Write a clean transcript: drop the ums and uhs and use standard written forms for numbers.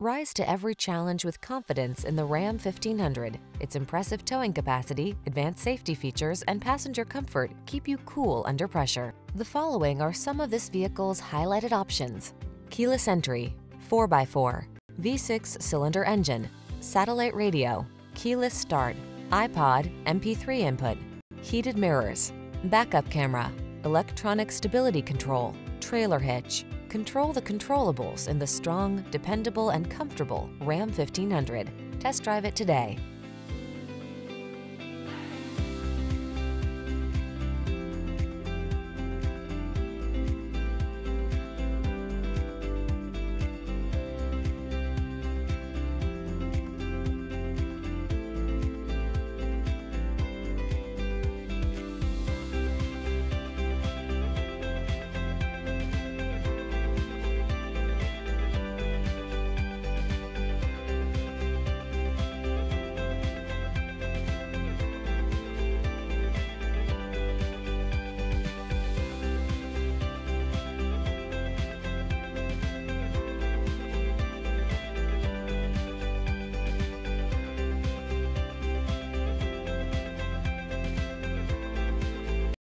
Rise to every challenge with confidence in the Ram 1500. Its impressive towing capacity, advanced safety features, and passenger comfort keep you cool under pressure. The following are some of this vehicle's highlighted options: keyless entry, 4x4, V6 cylinder engine, satellite radio, keyless start, iPod, MP3 input, heated mirrors, backup camera, electronic stability control, trailer hitch. Control the controllables in the strong, dependable, and comfortable Ram 1500. Test drive it today.